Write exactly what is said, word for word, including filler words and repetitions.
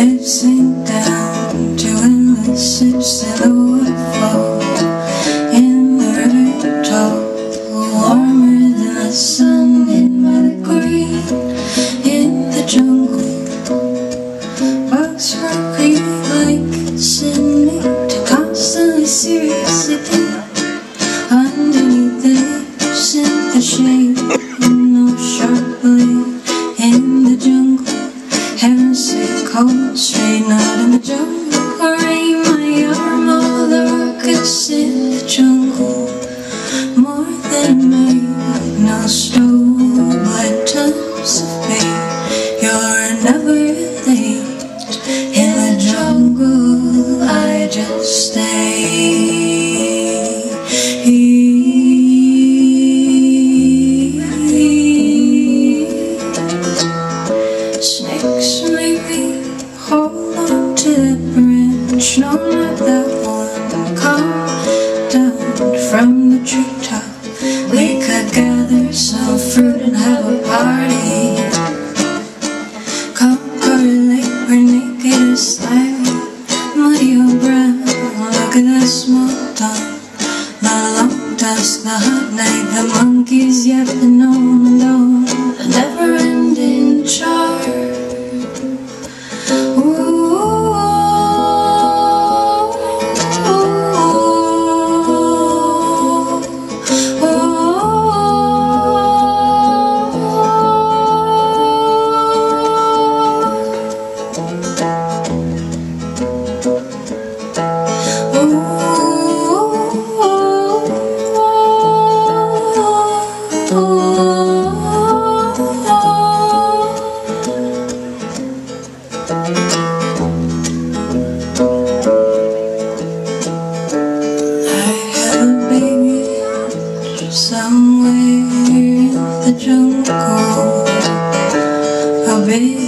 Lips sink down to endless sips of the waterfall in the river tall, warmer than the sun hidden by the green in the jungle. Bugs recreate like Sydney to constantly seriously think underneath the lips in the shade. No sharply in the jungle. Heaven sick, cold, straight out in the jungle. Rain my arm, all the rockets in the jungle. More than a maid, no stove, but tons of pain. You're never late in the jungle. I just stay. Snakes maybe hold on to that branch, no, not that one. Come down from the treetop. We could gather some fruit and have a party. Come correlate, we're naked as slimy, muddy or brown. Look at that small town, the long dusk, the hot night, the monkeys yapping on and on, the never-ending charge. Somewhere in the jungle, a big